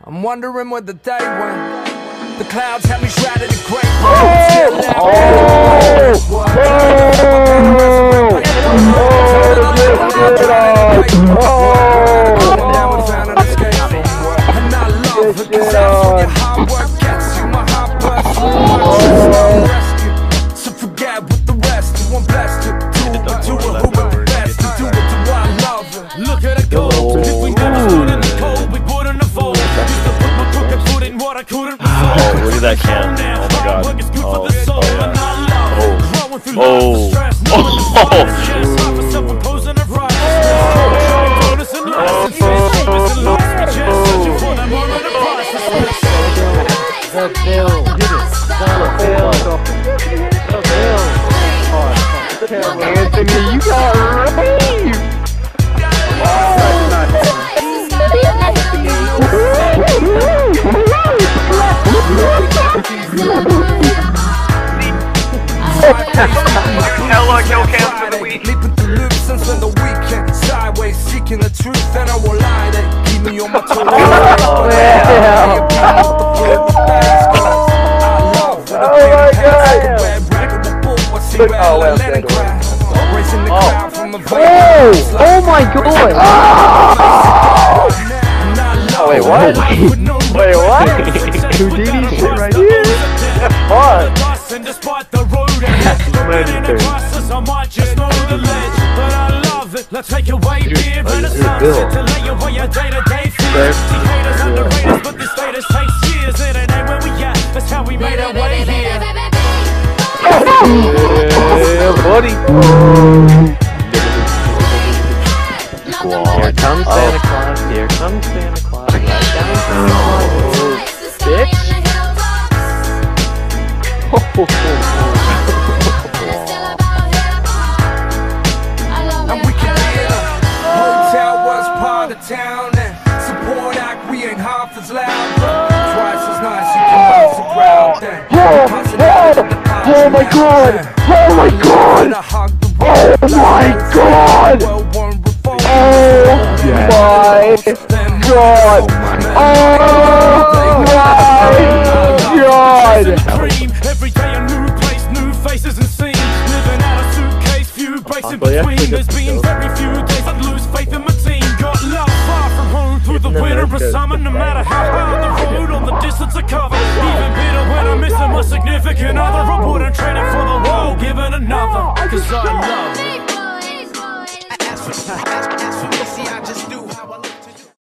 I'm wondering where the day went. The clouds have me shrouded in gray. So forget what the rest do. I'm blessed to do it, do it who I'm best to do it to what I love. Look at it go. If we never stood in the cold, we wouldn't have folded. Used to put my crooked foot in what I couldn't. Oh, look at that can. Oh my god. Anthony, you got rave! Leaping through loops and spend the weekend sideways, seeking the truth, and I won't lie. They keep me on my toes. Oh my god! Oh, wait, what? Wait, what? Houdini shit right here? What? And despite the road ahead, in a crisis, I might just know the ledge. But I love it. Let's take away beer and a sunset to lay away your day-to-day fears. See haters underrated, but this status takes years. It ain't where we at. That's how we made our way here. Yeah, buddy. Here comes Santa Claus. Here comes Santa Claus. Right down. Bitch. And we can be in a hotel was part of town, and support act we ain't half as loud, but twice as nice. You can rise the crowd then. Oh my god! Oh my god! Oh my god! Oh my god! Oh my god! Every day a new place, new faces and scenes. Living out a suitcase, few breaks in between. There's been very few days I'd lose faith in my team. Got love far from home through the winter and summer. No matter how hard the road or the distance I cover. Even bitter when I'm missing my significant other. I wouldn't trade it for the world, give it another. Cause I love it. As for me, see, I just